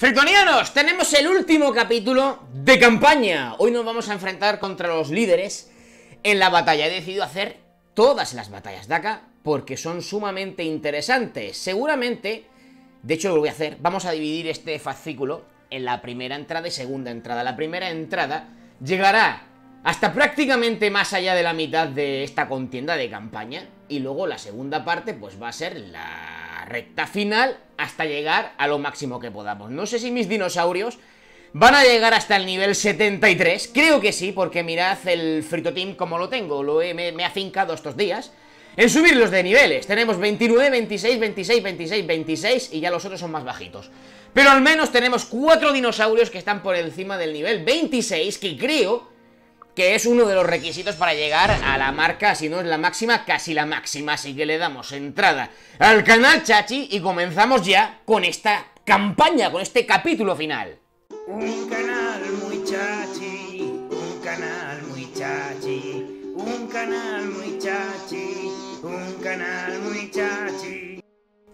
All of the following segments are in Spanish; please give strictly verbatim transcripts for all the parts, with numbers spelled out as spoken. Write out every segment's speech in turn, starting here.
Fritonianos, tenemos el último capítulo de campaña. Hoy nos vamos a enfrentar contra los líderes en la batalla. He decidido hacer todas las batallas de acá porque son sumamente interesantes. Seguramente, de hecho lo voy a hacer, vamos a dividir este fascículo en la primera entrada y segunda entrada. La primera entrada llegará hasta prácticamente más allá de la mitad de esta contienda de campaña. Y luego la segunda parte pues va a ser la recta final hasta llegar a lo máximo que podamos. No sé si mis dinosaurios van a llegar hasta el nivel setenta y tres. Creo que sí, porque mirad el Frito Team como lo tengo. Lo he, me, me he afincado estos días en subirlos de niveles. Tenemos veintinueve, veintiséis, veintiséis, veintiséis, veintiséis y ya los otros son más bajitos. Pero al menos tenemos cuatro dinosaurios que están por encima del nivel veintiséis, que creo que es uno de los requisitos para llegar a la marca, si no es la máxima, casi la máxima. Así que le damos entrada al canal Chachi y comenzamos ya con esta campaña, con este capítulo final. Un canal muy chachi, un canal muy chachi, un canal muy chachi, un canal muy chachi.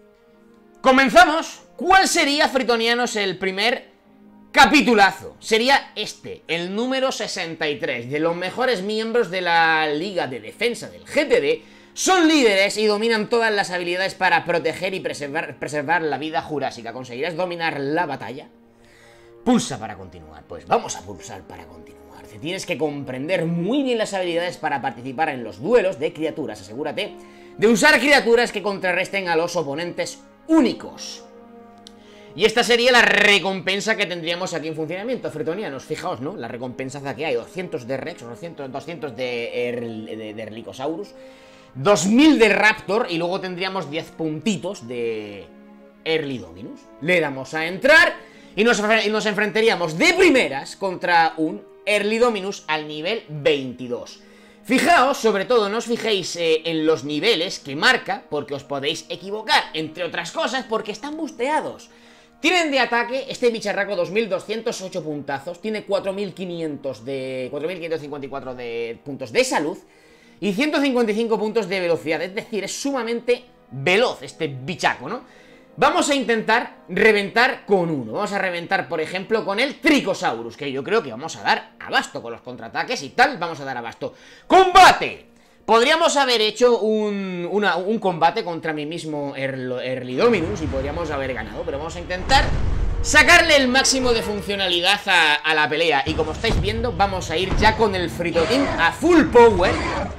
Comenzamos. ¿Cuál sería, fritonianos, el primer capitulazo? Sería este, el número sesenta y tres, de los mejores miembros de la Liga de Defensa del G T D. Son líderes y dominan todas las habilidades para proteger y preservar, preservar la vida jurásica. ¿Conseguirás dominar la batalla? Pulsa para continuar. Pues vamos a pulsar para continuar. Te tienes que comprender muy bien las habilidades para participar en los duelos de criaturas. Asegúrate de usar criaturas que contrarresten a los oponentes únicos. Y esta sería la recompensa que tendríamos aquí en funcionamiento, fritonianos. Fijaos, ¿no? La recompensa que hay, doscientos de Rex, doscientos, doscientos de, er, de, de Erlikosaurus, dos mil de Raptor y luego tendríamos diez puntitos de Erlidominus. Le damos a entrar y nos, y nos enfrentaríamos de primeras contra un Erlidominus al nivel veintidós. Fijaos, sobre todo, no os fijéis eh, en los niveles que marca, porque os podéis equivocar, entre otras cosas, porque están busteados. Tienen de ataque este bicharraco dos mil doscientos ocho puntazos, tiene cuatro mil quinientos de cuatro mil quinientos cincuenta y cuatro de puntos de salud y ciento cincuenta y cinco puntos de velocidad, es decir, es sumamente veloz este bichaco, ¿no? Vamos a intentar reventar con uno, vamos a reventar, por ejemplo, con el Tricosaurus, que yo creo que vamos a dar abasto con los contraataques y tal, vamos a dar abasto. ¡Combate! Podríamos haber hecho un, una, un combate contra mi mismo Erlidominus y podríamos haber ganado, pero vamos a intentar sacarle el máximo de funcionalidad a, a la pelea. Y como estáis viendo, vamos a ir ya con el Frito Team a full power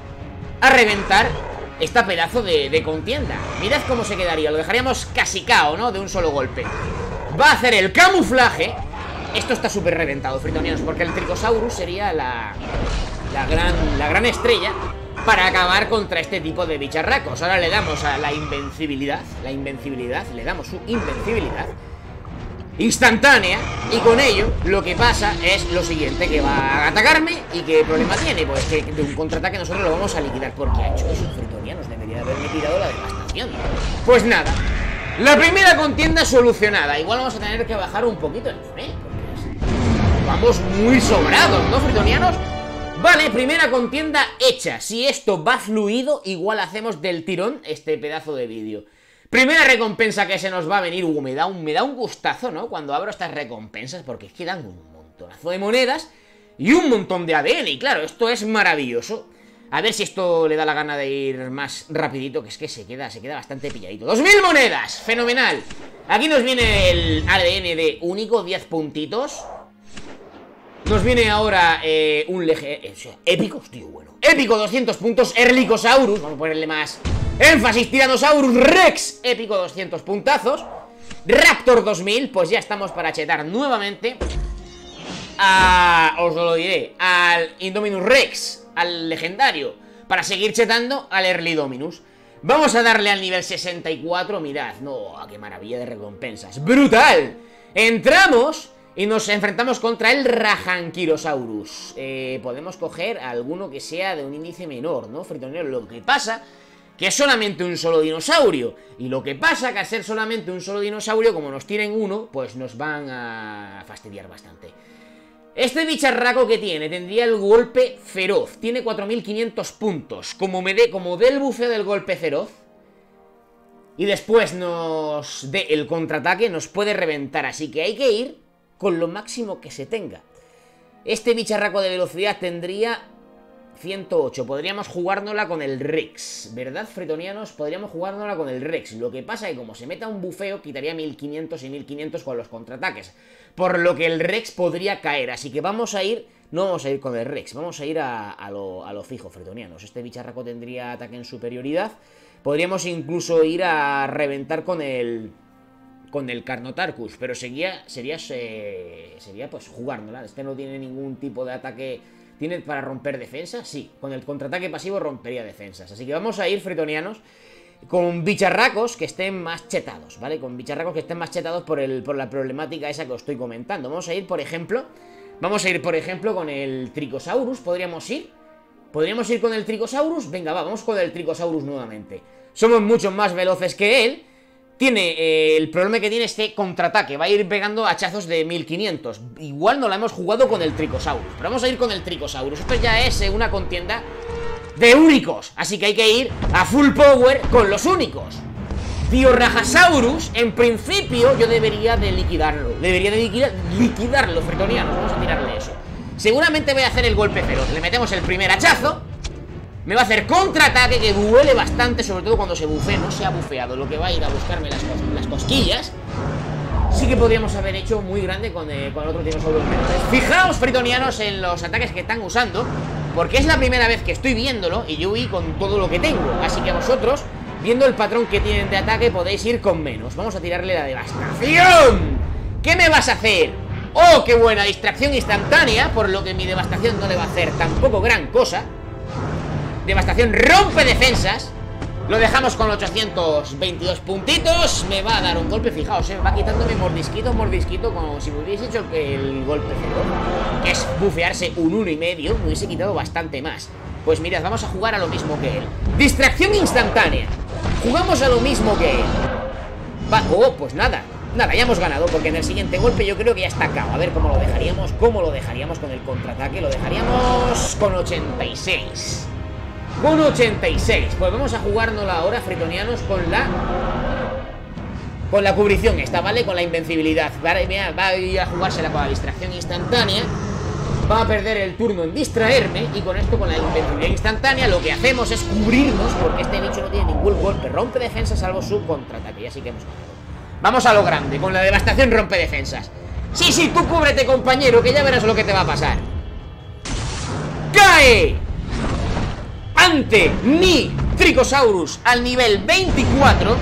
a reventar esta pedazo de, de contienda. Mirad cómo se quedaría, lo dejaríamos casi cao, ¿no? De un solo golpe. Va a hacer el camuflaje. Esto está súper reventado, fritonianos, porque el Tricosaurus sería la, la, gran, la gran estrella para acabar contra este tipo de bicharracos. Ahora le damos a la invencibilidad. La invencibilidad, le damos su invencibilidad instantánea. Y con ello lo que pasa es lo siguiente: que va a atacarme. ¿Y qué problema tiene? Pues que de un contraataque nosotros lo vamos a liquidar. Porque ha hecho eso, fritonianos, debería haberme tirado la devastación. Pues nada, la primera contienda solucionada. Igual vamos a tener que bajar un poquito el nivel, porque vamos muy sobrados, ¿no, fritonianos? Vale, primera contienda hecha. Si esto va fluido, igual hacemos del tirón este pedazo de vídeo. Primera recompensa que se nos va a venir. Uh, me da un, me da un gustazo, ¿no? Cuando abro estas recompensas, porque es que dan un montonazo de monedas y un montón de A D N. Y claro, esto es maravilloso. A ver si esto le da la gana de ir más rapidito, que es que se queda, se queda bastante pilladito. ¡dos mil monedas! ¡Fenomenal! Aquí nos viene el A D N de único, diez puntitos. Nos viene ahora eh, un leje... Eh, épico, tío, bueno. Épico, doscientos puntos. Erlikosaurus, vamos a ponerle más énfasis. Tyrannosaurus Rex, épico, doscientos puntazos. Raptor dos mil, pues ya estamos para chetar nuevamente a... os lo diré, al Indominus Rex, al legendario, para seguir chetando al Erlidominus. Vamos a darle al nivel sesenta y cuatro, mirad. No, qué maravilla de recompensas. ¡Brutal! Entramos y nos enfrentamos contra el Rajanquirosaurus. Eh, podemos coger alguno que sea de un índice menor, ¿no, fritonero? Lo que pasa que es solamente un solo dinosaurio. Y lo que pasa que al ser solamente un solo dinosaurio, como nos tiren uno, pues nos van a fastidiar bastante. Este bicharraco que tiene, tendría el golpe feroz. Tiene cuatro mil quinientos puntos. Como me dé, como dé el bufeo del golpe feroz, y después nos dé el contraataque, nos puede reventar. Así que hay que ir con lo máximo que se tenga. Este bicharraco de velocidad tendría ciento ocho. Podríamos jugárnosla con el Rex, ¿verdad, fritonianos? Podríamos jugárnosla con el Rex. Lo que pasa es que como se meta un bufeo, quitaría mil quinientos y mil quinientos con los contraataques. Por lo que el Rex podría caer. Así que vamos a ir... No vamos a ir con el Rex, vamos a ir a, a, lo, a lo fijo, fritonianos. Este bicharraco tendría ataque en superioridad. Podríamos incluso ir a reventar con el... Con el Carnotarchus, pero sería, sería, eh, sería pues jugárnosla. Este no tiene ningún tipo de ataque. ¿Tiene para romper defensas? Sí, con el contraataque pasivo rompería defensas. Así que vamos a ir, fritonianos, con bicharracos que estén más chetados, ¿vale? Con bicharracos que estén más chetados por, el, por la problemática esa que os estoy comentando. Vamos a ir, por ejemplo, vamos a ir, por ejemplo, con el Tricosaurus. ¿Podríamos ir? ¿Podríamos ir con el Tricosaurus? Venga, va, vamos con el Tricosaurus nuevamente. Somos mucho más veloces que él. Tiene, eh, el problema que tiene este contraataque. Va a ir pegando hachazos de mil quinientos. Igual no la hemos jugado con el Tricosaurus, pero vamos a ir con el Tricosaurus. Esto ya es eh, una contienda de únicos, así que hay que ir a full power con los únicos. Diorajasaurus, en principio yo debería de liquidarlo. Debería de liquidar, liquidarlo, fritonianos. Vamos a tirarle eso. Seguramente voy a hacer el golpe feroz. Le metemos el primer hachazo. Me va a hacer contraataque que duele bastante, sobre todo cuando se bufee. No se ha bufeado, lo que va a ir a buscarme las, cos las cosquillas. Sí que podríamos haber hecho muy grande con, eh, con otro dinosaurio. Fijaos, fritonianos, en los ataques que están usando, porque es la primera vez que estoy viéndolo y yo voy con todo lo que tengo. Así que vosotros, viendo el patrón que tienen de ataque, podéis ir con menos. Vamos a tirarle la devastación. ¿Qué me vas a hacer? ¡Oh, qué buena! Distracción instantánea, por lo que mi devastación no le va a hacer tampoco gran cosa. Devastación rompe defensas. Lo dejamos con ochocientos veintidós puntitos. Me va a dar un golpe, fijaos, eh, va quitándome mordisquito, mordisquito, como si me hubiese hecho el golpe cero, que es bufearse un uno y medio. Me hubiese quitado bastante más. Pues mirad, vamos a jugar a lo mismo que él. Distracción instantánea. Jugamos a lo mismo que él. Va, oh, pues nada. Nada, ya hemos ganado, porque en el siguiente golpe yo creo que ya está acá. A ver cómo lo dejaríamos. ¿Cómo lo dejaríamos con el contraataque? Lo dejaríamos con ochenta y seis. Con ochenta y seis. Pues vamos a jugárnosla ahora, fritonianos, con la... Con la cubrición esta, ¿vale? Con la invencibilidad. Vale, mira, va a ir a jugársela con la distracción instantánea. Va a perder el turno en distraerme. Y con esto, con la invencibilidad instantánea, lo que hacemos es cubrirnos, porque este bicho no tiene ningún golpe. Rompe defensa salvo su contraataque. Ya sí que hemos ganado. Vamos a lo grande, con la devastación rompe defensas. Sí, sí, tú cúbrete, compañero, que ya verás lo que te va a pasar. ¡Cae! Ante mi Tricosaurus al nivel veinticuatro.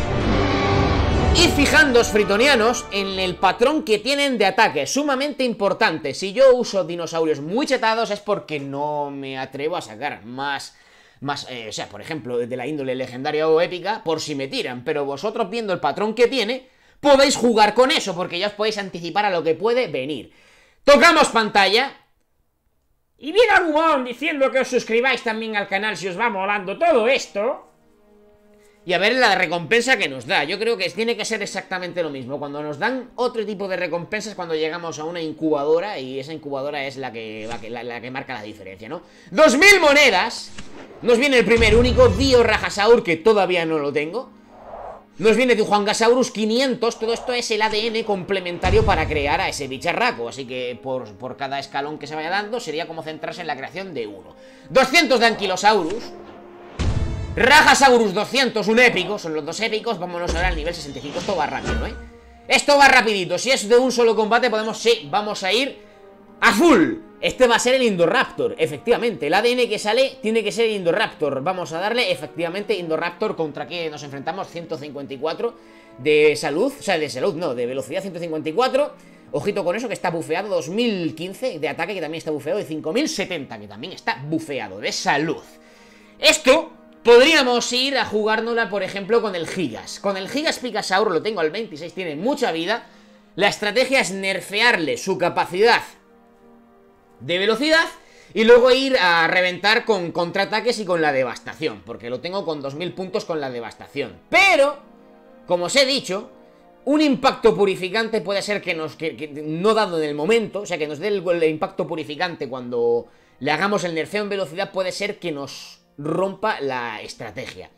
Y fijándoos, fritonianos, en el patrón que tienen de ataque, sumamente importante. Si yo uso dinosaurios muy chetados es porque no me atrevo a sacar más... Más, eh, o sea, por ejemplo, de la índole legendaria o épica, por si me tiran. Pero vosotros, viendo el patrón que tiene, podéis jugar con eso, porque ya os podéis anticipar a lo que puede venir. Tocamos pantalla. Y viene Agumon diciendo que os suscribáis también al canal si os va molando todo esto. Y a ver la recompensa que nos da. Yo creo que tiene que ser exactamente lo mismo. Cuando nos dan otro tipo de recompensas, cuando llegamos a una incubadora, y esa incubadora es la que, la que, la, la que marca la diferencia, ¿no? ¡dos mil monedas! Nos viene el primer único, Diorajasaur, que todavía no lo tengo. Nos viene de Juangasaurus quinientos. Todo esto es el A D N complementario para crear a ese bicharraco. Así que por, por cada escalón que se vaya dando, sería como centrarse en la creación de uno. doscientos de Anquilosaurus. Rajasaurus doscientos, un épico. Son los dos épicos. Vámonos ahora al nivel sesenta y cinco. Esto va rápido, ¿eh? Esto va rapidito. Si es de un solo combate, podemos... Sí, vamos a ir a full. Este va a ser el Indoraptor, efectivamente. El A D N que sale tiene que ser el Indoraptor. Vamos a darle, efectivamente, Indoraptor. ¿Contra qué nos enfrentamos? ciento cincuenta y cuatro de salud. O sea, de salud, no, de velocidad ciento cincuenta y cuatro. Ojito con eso, que está bufeado. Dos mil quince de ataque, que también está bufeado. Y cinco mil setenta, que también está bufeado de salud. Esto... Podríamos ir a jugárnosla, por ejemplo, con el Gigas. Con el Gigas Picasaur, lo tengo al veintiséis, tiene mucha vida. La estrategia es nerfearle su capacidad de velocidad y luego ir a reventar con contraataques y con la devastación, porque lo tengo con dos mil puntos con la devastación. Pero, como os he dicho, un impacto purificante puede ser que nos... Que, que, no dado en el momento, o sea, que nos dé el, el impacto purificante cuando le hagamos el nerfeo en velocidad, puede ser que nos... rompa la estrategia.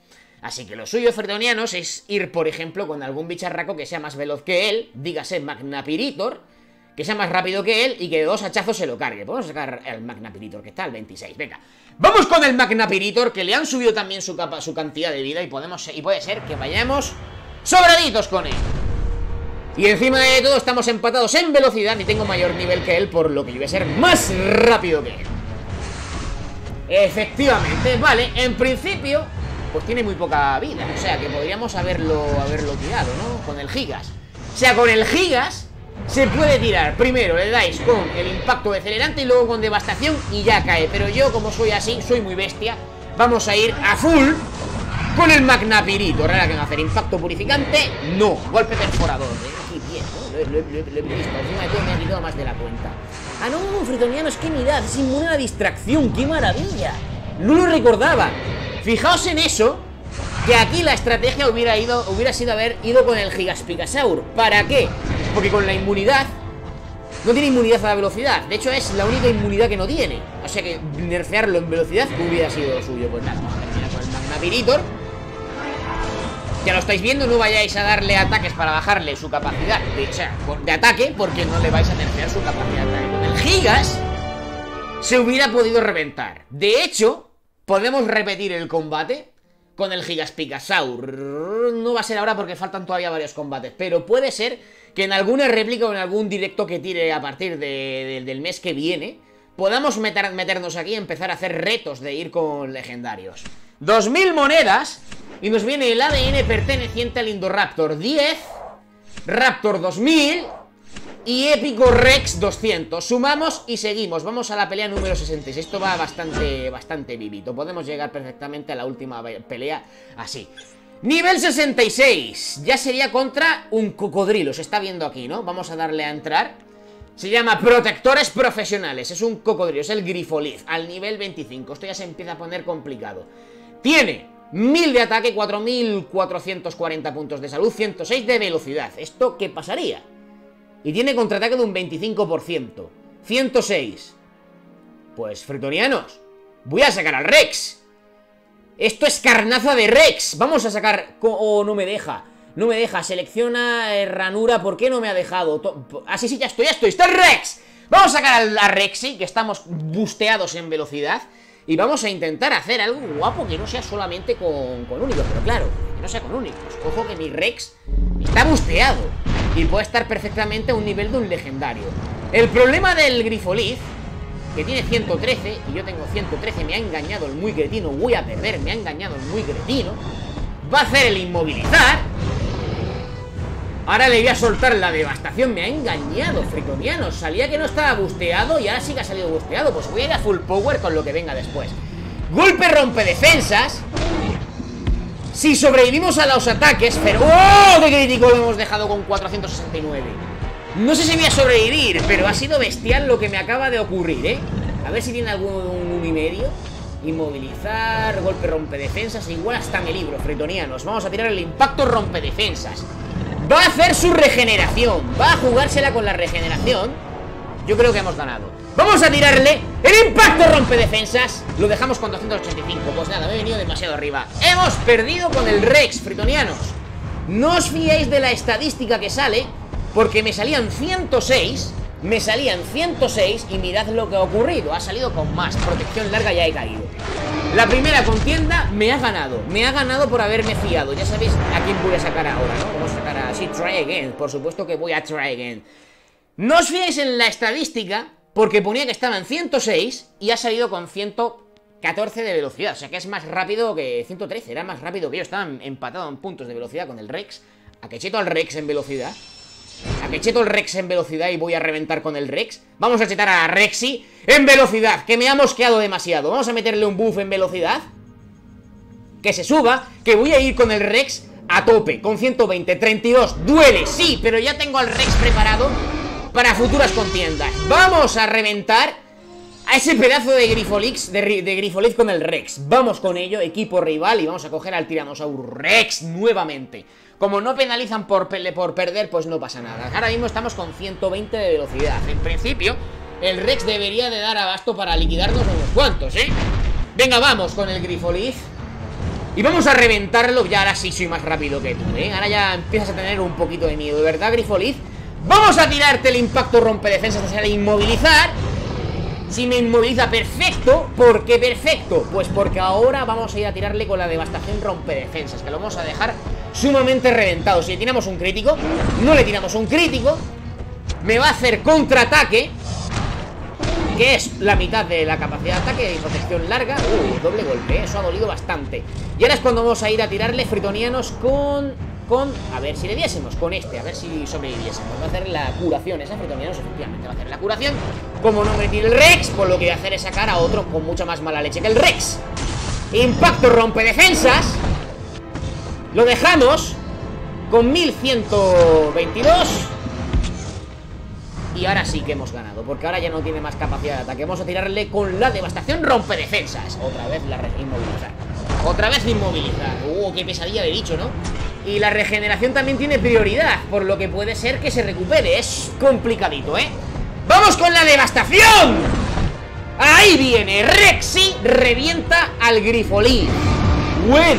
Así que lo suyo, fretonianos, es ir, por ejemplo, con algún bicharraco que sea más veloz que él, dígase Magnapiritor, que sea más rápido que él y que de dos hachazos se lo cargue. Podemos sacar el Magnapiritor, que está al veintiséis, venga. Vamos con el Magnapiritor, que le han subido también su, capa, su cantidad de vida y, podemos, y puede ser que vayamos sobraditos con él. Y encima de todo estamos empatados en velocidad y tengo mayor nivel que él, por lo que yo voy a ser más rápido que él. Efectivamente, vale, en principio pues tiene muy poca vida, o sea que podríamos haberlo, haberlo tirado, ¿no? Con el Gigas. O sea, con el Gigas se puede tirar. Primero le dais con el impacto decelerante y luego con devastación y ya cae. Pero yo, como soy así, soy muy bestia, vamos a ir a full con el Magnapiritor. Ahora que van a hacer impacto purificante, no, golpe perforador, ¿eh? Aquí bien, ¿no? Lo, lo, lo, lo he visto, encima de todo me ha quitado más de la cuenta. Ah, no, fretonianos, que mirad, es inmune a la distracción, qué maravilla. No lo recordaba. Fijaos en eso, que aquí la estrategia hubiera ido hubiera sido haber ido con el Gigaspicasaur. ¿Para qué? Porque con la inmunidad no tiene inmunidad a la velocidad. De hecho es la única inmunidad que no tiene. O sea que nerfearlo en velocidad hubiera sido suyo. Pues nada, vamos a terminar con el Magnapiritor. Ya lo estáis viendo, no vayáis a darle ataques para bajarle su capacidad de, o sea, de ataque, porque no le vais a nerfear su capacidad de ataque. Con el Gigas se hubiera podido reventar. De hecho, podemos repetir el combate con el Gigaspicasaur. No va a ser ahora porque faltan todavía varios combates, pero puede ser que en alguna réplica o en algún directo que tire a partir de, de, del mes que viene podamos meter, meternos aquí y empezar a hacer retos de ir con legendarios. dos mil monedas y nos viene el A D N perteneciente al Indoraptor diez, Raptor dos mil y Épico Rex doscientos. Sumamos y seguimos. Vamos a la pelea número sesenta y seis. Esto va bastante, bastante vivito. Podemos llegar perfectamente a la última pelea así. Nivel sesenta y seis. Ya sería contra un cocodrilo. Se está viendo aquí, ¿no? Vamos a darle a entrar. Se llama Protectores Profesionales. Es un cocodrilo, es el Grifoliz. Al nivel veinticinco. Esto ya se empieza a poner complicado. Tiene mil de ataque, cuatro mil cuatrocientos cuarenta puntos de salud, ciento seis de velocidad. ¿Esto qué pasaría? Y tiene contraataque de un veinticinco por ciento. ciento seis. Pues, fretonianos, voy a sacar al Rex. Esto es carnaza de Rex. Vamos a sacar... Oh, no me deja. No me deja. Selecciona eh, ranura. ¿Por qué no me ha dejado? Ah, sí, sí, ya estoy, ya estoy. ¡Está el Rex! Vamos a sacar al, a Rexy, que estamos busteados en velocidad. Y vamos a intentar hacer algo guapo que no sea solamente con, con únicos. Pero claro, que no sea con únicos. Ojo que mi Rex está busteado y puede estar perfectamente a un nivel de un legendario. El problema del Grifoliz, que tiene ciento trece y yo tengo ciento trece, me ha engañado el muy cretino. Voy a perder, me ha engañado el muy cretino. Va a hacer el inmovilizar. Ahora le voy a soltar la devastación. Me ha engañado, fretonianos. Salía que no estaba busteado y ahora sí que ha salido busteado. Pues voy a ir a full power con lo que venga después. Golpe rompe defensas. Si sobrevivimos a los ataques, pero... ¡Oh! ¡Qué crítico lo hemos dejado con cuatrocientos sesenta y nueve! No sé si voy a sobrevivir, pero ha sido bestial lo que me acaba de ocurrir, ¿eh? A ver si tiene algún un y medio. Inmovilizar, golpe rompe defensas. Igual hasta en el libro, fretonianos. Vamos a tirar el impacto rompe defensas. Va a hacer su regeneración. Va a jugársela con la regeneración. Yo creo que hemos ganado. Vamos a tirarle el impacto rompe defensas. Lo dejamos con doscientos ochenta y cinco. Pues nada, me he venido demasiado arriba. Hemos perdido con el Rex, fretonianos. No os fiéis de la estadística que sale, porque me salían ciento seis. Me salían ciento seis y mirad lo que ha ocurrido. Ha salido con más protección larga, ya he caído. La primera contienda me ha ganado. Me ha ganado por haberme fiado. Ya sabéis a quién voy a sacar ahora, ¿no? Vamos a sacar a... Sí, try again. Por supuesto que voy a try again. No os fiéis en la estadística, porque ponía que estaba en ciento seis y ha salido con ciento catorce de velocidad. O sea que es más rápido que... ciento trece, era más rápido que yo. Estaba empatado en puntos de velocidad con el Rex. A que cheto al Rex en velocidad. A que cheto el Rex en velocidad y voy a reventar con el Rex. Vamos a chetar a Rexy en velocidad, que me ha mosqueado demasiado. Vamos a meterle un buff en velocidad, que se suba, que voy a ir con el Rex a tope, con ciento veinte, treinta y dos. Duele, sí, pero ya tengo al Rex preparado para futuras contiendas. Vamos a reventar a ese pedazo de Grifolix, de, de Grifolix con el Rex. Vamos con ello, equipo rival, y vamos a coger al Tyrannosaurus Rex nuevamente. Como no penalizan por, por perder, pues no pasa nada. Ahora mismo estamos con ciento veinte de velocidad. En principio, el Rex debería de dar abasto para liquidarnos unos cuantos, ¿eh? Venga, vamos con el Grifoliz. Y vamos a reventarlo. Ya ahora sí soy más rápido que tú, ¿eh? Ahora ya empiezas a tener un poquito de miedo, de verdad, Grifoliz. Vamos a tirarte el impacto rompedefensas, te sale inmovilizar. Si me inmoviliza, perfecto. ¿Por qué perfecto? Pues porque ahora vamos a ir a tirarle con la devastación rompedefensas, que lo vamos a dejar sumamente reventado. Si le tiramos un crítico, no le tiramos un crítico, me va a hacer contraataque, que es la mitad de la capacidad de ataque de protección larga. Uy, doble golpe, eso ha dolido bastante. Y ahora es cuando vamos a ir a tirarle fritonianos con... con... a ver, si le diésemos con este, a ver si sobreviviésemos. Va a hacer la curación, esa fritonianos efectivamente va a hacer la curación. Como no me tire el Rex, pues lo que voy a hacer es sacar a otro con mucha más mala leche que el Rex. Impacto rompedefensas. Lo dejamos con mil ciento veintidós. Y ahora sí que hemos ganado, porque ahora ya no tiene más capacidad de ataque. Vamos a tirarle con la devastación rompedefensas. Otra vez la inmovilizar. Otra vez inmovilizar. Uh, qué pesadilla de bicho, ¿no? Y la regeneración también tiene prioridad, por lo que puede ser que se recupere. Es complicadito, ¿eh? ¡Vamos con la devastación! Ahí viene. Rexy revienta al Grifoliz. Bueno,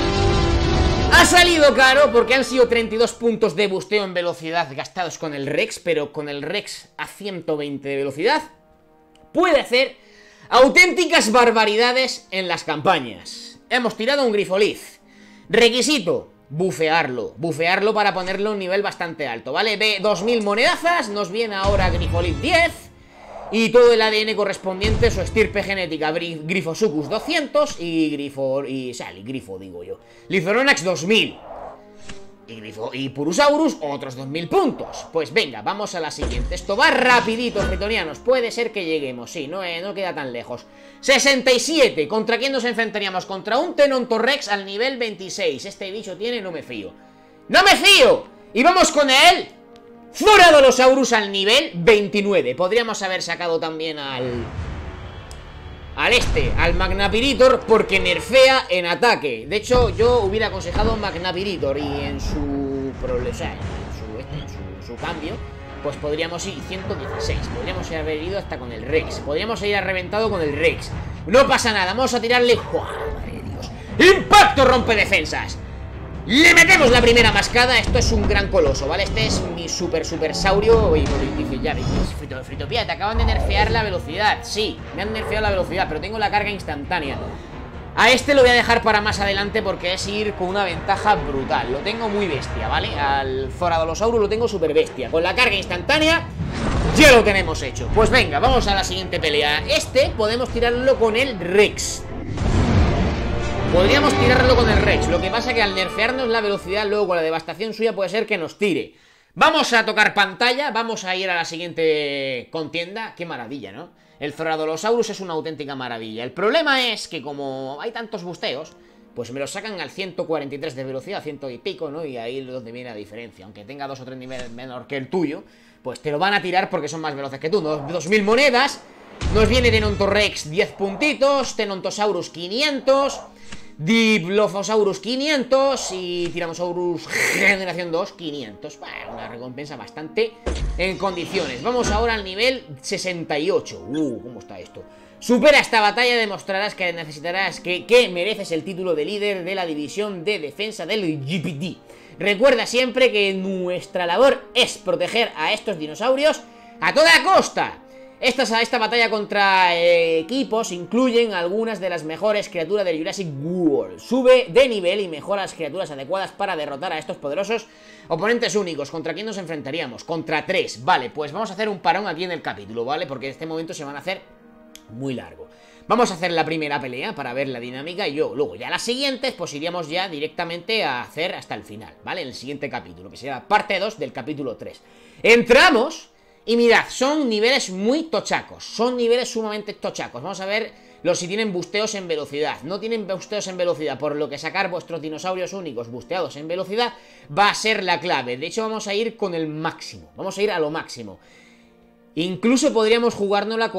ha salido caro porque han sido treinta y dos puntos de busteo en velocidad gastados con el Rex, pero con el Rex a ciento veinte de velocidad puede hacer auténticas barbaridades en las campañas. Hemos tirado un Grifoliz. Requisito: bufearlo. Bufearlo para ponerlo a un nivel bastante alto, ¿vale? Ve dos mil monedazas, nos viene ahora Grifoliz diez. Y todo el A D N correspondiente, su estirpe genética, Grifosuchus doscientos y Grifo... y... o sea, el Grifo, digo yo. Lizoronax dos mil. Y, Grifo, y Purusaurus otros dos mil puntos. Pues venga, vamos a la siguiente. Esto va rapidito, fritonianos. Puede ser que lleguemos, sí, no, eh, no queda tan lejos. sesenta y siete. ¿Contra quién nos enfrentaríamos? Contra un Tenontorrex al nivel veintiséis. Este bicho tiene, no me fío. ¡No me fío! Y vamos con él. Zoradolosaurus al nivel veintinueve. Podríamos haber sacado también al... al este, al Magnapiritor, porque nerfea en ataque. De hecho, yo hubiera aconsejado Magnapiritor. Y en su... o sea, en su, este, en su, su cambio, pues podríamos ir ciento dieciséis. Podríamos haber ido hasta con el Rex. Podríamos ir a reventado con el Rex. No pasa nada, vamos a tirarle... ¡Wow, madre de Dios! ¡Impacto rompedefensas! Le metemos la primera mascada. Esto es un gran coloso, ¿vale? Este es mi super super saurio. Y dice, ya dices, frito, Fritopía, te acaban de nerfear la velocidad. Sí, me han nerfeado la velocidad, pero tengo la carga instantánea. A este lo voy a dejar para más adelante porque es ir con una ventaja brutal. Lo tengo muy bestia, ¿vale? Al Zoradolosaurus lo tengo super bestia. Con la carga instantánea ya lo tenemos hecho. Pues venga, vamos a la siguiente pelea. Este podemos tirarlo con el Rex. Podríamos tirarlo con el Rex. Lo que pasa que al nerfearnos la velocidad, luego con la devastación suya puede ser que nos tire. Vamos a tocar pantalla. Vamos a ir a la siguiente contienda. Qué maravilla, ¿no? El Zoradolosaurus es una auténtica maravilla. El problema es que como hay tantos busteos, pues me lo sacan al ciento cuarenta y tres de velocidad, ciento y pico, ¿no? Y ahí es donde viene la diferencia. Aunque tenga dos o tres niveles menor que el tuyo, pues te lo van a tirar porque son más veloces que tú. dos mil monedas. Nos viene Tenontorrex diez puntitos, Tenontosaurus quinientos, Diplofosaurus quinientos y Tyrannosaurus generación dos quinientos. Bueno, una recompensa bastante en condiciones. Vamos ahora al nivel sesenta y ocho. Uh, ¿cómo está esto? Supera esta batalla, demostrarás que necesitarás que, que mereces el título de líder de la división de defensa del G P D. Recuerda siempre que nuestra labor es proteger a estos dinosaurios a toda costa. Esta, esta batalla contra eh, equipos incluyen algunas de las mejores criaturas del Jurassic World. Sube de nivel y mejora las criaturas adecuadas para derrotar a estos poderosos oponentes únicos. ¿Contra quién nos enfrentaríamos? Contra tres. Vale, pues vamos a hacer un parón aquí en el capítulo, ¿vale? Porque en este momento se van a hacer muy largo. Vamos a hacer la primera pelea para ver la dinámica y yo, luego ya las siguientes, pues iríamos ya directamente a hacer hasta el final, ¿vale? El siguiente capítulo, que será parte dos del capítulo tres. Entramos... y mirad, son niveles muy tochacos. Son niveles sumamente tochacos. Vamos a ver los si tienen busteos en velocidad. No tienen busteos en velocidad, por lo que sacar vuestros dinosaurios únicos busteados en velocidad va a ser la clave. De hecho vamos a ir con el máximo. Vamos a ir a lo máximo. Incluso podríamos jugárnosla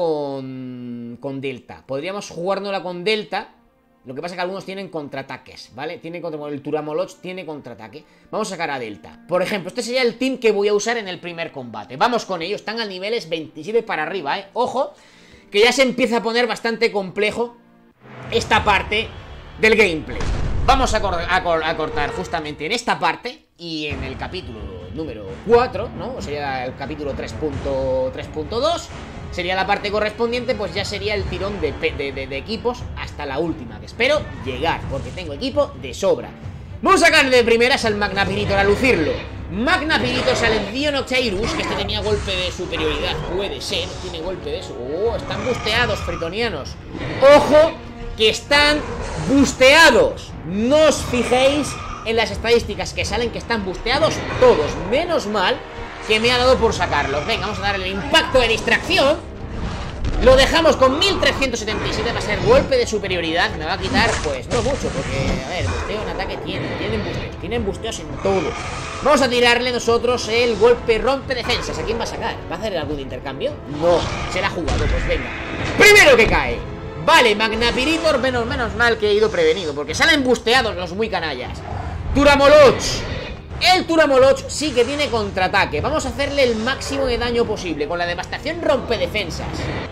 con, con Delta. Podríamos jugárnosla con Delta. Lo que pasa es que algunos tienen contraataques, ¿vale? Tiene contra... el Turamoloch tiene contraataque. Vamos a sacar a Delta. Por ejemplo, este sería el team que voy a usar en el primer combate. Vamos con ellos, están al niveles veintisiete para arriba, ¿eh? Ojo, que ya se empieza a poner bastante complejo esta parte del gameplay. Vamos a, cor a, cor a cortar justamente en esta parte. Y en el capítulo número cuatro, ¿no? O sería el capítulo tres punto dos. Sería la parte correspondiente, pues ya sería el tirón de, de, de, de equipos hasta la última, que espero llegar, porque tengo equipo de sobra. Vamos a sacar de primeras al Magnapiritor a lucirlo. Magnapiritor sale el Dionoctaurus, que este tenía golpe de superioridad, puede ser, tiene golpe de eso. Oh, están busteados, fritonianos. Ojo, que están busteados. No os fijéis en las estadísticas que salen que están busteados todos. Menos mal que me ha dado por sacarlos. Venga, vamos a darle el impacto de distracción. Lo dejamos con mil trescientos setenta y siete. Va a ser golpe de superioridad. Me va a quitar, pues, no mucho, porque, a ver, busteo en ataque tienen. Tienen busteos, tienen busteos en todo. Vamos a tirarle nosotros el golpe rompe defensas. ¿A quién va a sacar? ¿Va a hacer algún intercambio? No, será jugado, pues venga. Primero que cae. Vale, Magnapiritor, menos, menos mal que he ido prevenido, porque salen busteados los muy canallas. Turamoloch. El Turamoloch sí que tiene contraataque. Vamos a hacerle el máximo de daño posible con la devastación rompe defensas.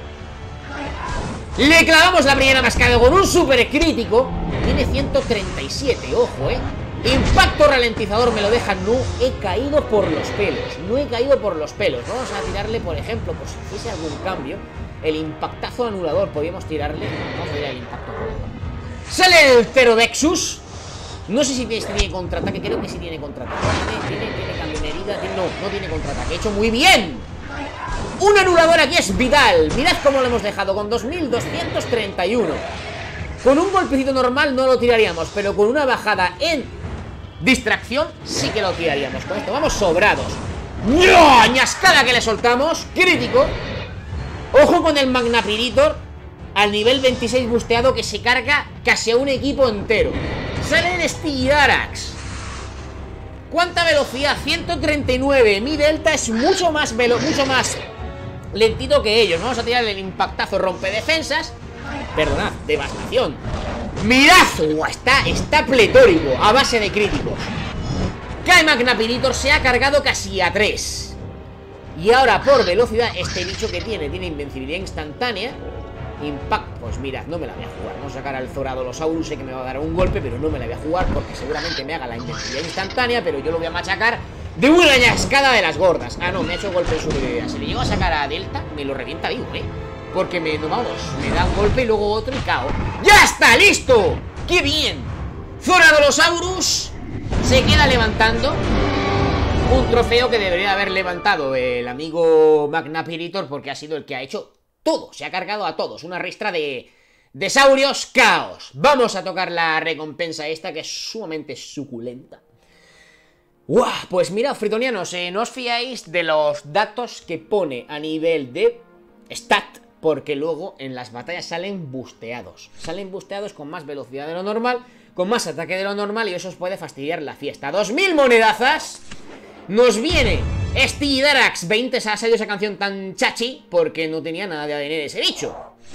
Le clavamos la primera mascada con un super crítico. Tiene ciento treinta y siete, ojo, eh. Impacto ralentizador me lo deja. No he caído por los pelos. No he caído por los pelos. Vamos a tirarle, por ejemplo, por si hiciese algún cambio, el impactazo anulador. Podríamos tirarle. Vamos a tirar el impacto anulador. Sale el Pterodexus. No sé si tiene contraataque, creo que sí tiene contraataque. Tiene, tiene, tiene cambio de herida, tiene, no, no tiene contraataque. He hecho muy bien. Un anulador aquí es vital. Mirad cómo lo hemos dejado, con dos mil doscientos treinta y uno. Con un golpecito normal no lo tiraríamos, pero con una bajada en distracción sí que lo tiraríamos. Con esto vamos sobrados. ¡No! Ñascada que le soltamos. Crítico. Ojo con el Magnapiritor al nivel veintiséis busteado, que se carga casi a un equipo entero. Sale el Styrax. ¿Cuánta velocidad? ciento treinta y nueve. Mi delta es mucho más velo mucho más lentito que ellos. Vamos a tirarle el impactazo rompe defensas. Perdonad, devastación. Mirad, está, está pletórico a base de críticos. Cae Magnapiritor, se ha cargado casi a tres. Y ahora por velocidad, este bicho que tiene, tiene invencibilidad instantánea. Impact, pues mirad, no me la voy a jugar. Vamos a sacar al Zoradolosaurus, sé que me va a dar un golpe, pero no me la voy a jugar porque seguramente me haga la invencibilidad instantánea, pero yo lo voy a machacar de una ñascada de las gordas. Ah, no, me ha hecho golpe de superioridad. Si le llego a sacar a Delta, me lo revienta vivo, eh. Porque me, no, vamos, me da un golpe y luego otro y cao. ¡Ya está, listo! ¡Qué bien! Zoradolosaurus se queda levantando un trofeo que debería haber levantado el amigo Magnapiritor, porque ha sido el que ha hecho todo, se ha cargado a todos. Una ristra de, de saurios caos. Vamos a tocar la recompensa esta, que es sumamente suculenta. ¡Guau! Pues mirad, fritonianos, eh, no os fiáis de los datos que pone a nivel de stat, porque luego en las batallas salen busteados. Salen busteados con más velocidad de lo normal, con más ataque de lo normal, y eso os puede fastidiar la fiesta. dos mil monedazas. Nos viene Styrax veinte. Se ha salido esa canción tan chachi porque no tenía nada de A D N de ese bicho.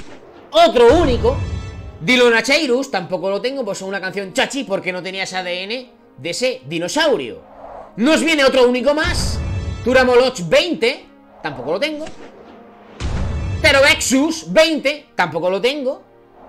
Otro único Dionoctaurus, tampoco lo tengo, pues una canción chachi porque no tenía ese A D N de ese dinosaurio. Nos viene otro único más, Turamoloch veinte, tampoco lo tengo. Pterodexus veinte, tampoco lo tengo.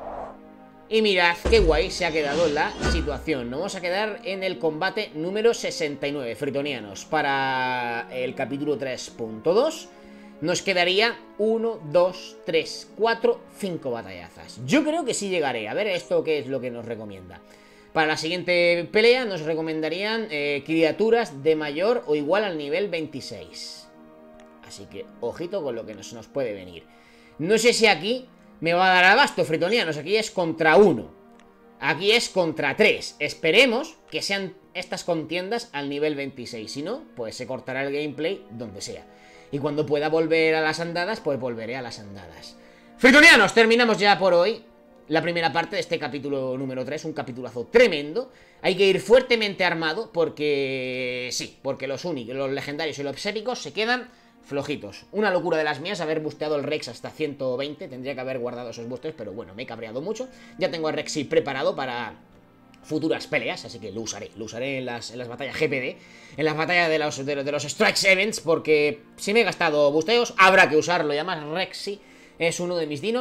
Y mirad qué guay se ha quedado la situación. Nos vamos a quedar en el combate número sesenta y nueve, fritonianos. Para el capítulo tres punto dos nos quedaría uno, dos, tres, cuatro, cinco batallazas. Yo creo que sí llegaré. A ver esto qué es lo que nos recomienda. Para la siguiente pelea nos recomendarían eh, criaturas de mayor o igual al nivel veintiséis. Así que ojito con lo que nos, nos puede venir. No sé si aquí me va a dar abasto, fritonianos. Aquí es contra uno. Aquí es contra tres. Esperemos que sean estas contiendas al nivel veintiséis. Si no, pues se cortará el gameplay donde sea. Y cuando pueda volver a las andadas, pues volveré a las andadas. Fritonianos, terminamos ya por hoy la primera parte de este capítulo número tres. Un capitulazo tremendo. Hay que ir fuertemente armado porque... sí, porque los únicos, los legendarios y los épicos se quedan flojitos. Una locura de las mías haber busteado el Rex hasta ciento veinte. Tendría que haber guardado esos bustes, pero bueno, me he cabreado mucho. Ya tengo a Rexy preparado para futuras peleas, así que lo usaré. Lo usaré en las, en las batallas G P D, en las batallas de los, de, de los Strikes Events, porque si me he gastado busteos, habrá que usarlo. Y además Rexy es uno de mis dinos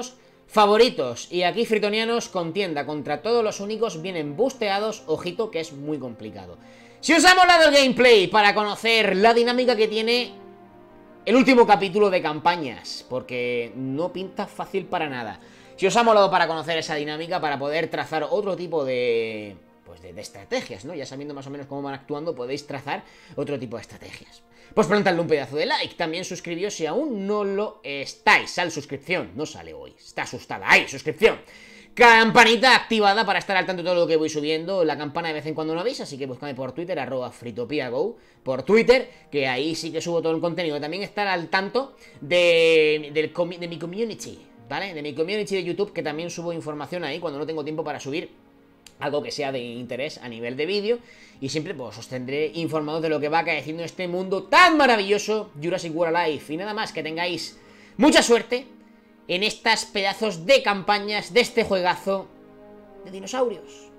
favoritos. Y aquí Fritonianos contienda contra todos los únicos, vienen busteados, ojito que es muy complicado. Si os ha molado el gameplay para conocer la dinámica que tiene el último capítulo de campañas, porque no pinta fácil para nada. Si os ha molado para conocer esa dinámica, para poder trazar otro tipo de... pues de, de estrategias, ¿no? Ya sabiendo más o menos cómo van actuando, podéis trazar otro tipo de estrategias. Pues plantadle un pedazo de like, también suscribíos si aún no lo estáis. Sal suscripción, no sale hoy, está asustada, ahí, suscripción. Campanita activada para estar al tanto de todo lo que voy subiendo, la campana de vez en cuando no veis, así que buscadme por Twitter, arroba fritopiago, por Twitter, que ahí sí que subo todo el contenido. También estar al tanto de, del, de mi community, ¿vale? De mi community de YouTube, que también subo información ahí cuando no tengo tiempo para subir algo que sea de interés a nivel de vídeo. Y siempre pues os tendré informados de lo que va acaeciendo en este mundo tan maravilloso, Jurassic World Alive. Y nada más, que tengáis mucha suerte en estas pedazos de campañas de este juegazo de dinosaurios.